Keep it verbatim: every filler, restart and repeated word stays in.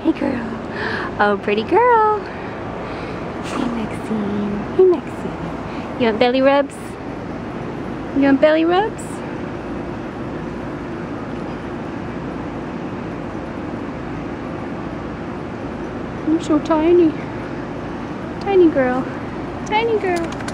Hey girl. Oh, pretty girl. Hey Maxine. Hey Maxine. You want belly rubs? You want belly rubs? You're so tiny. Tiny girl. Tiny girl.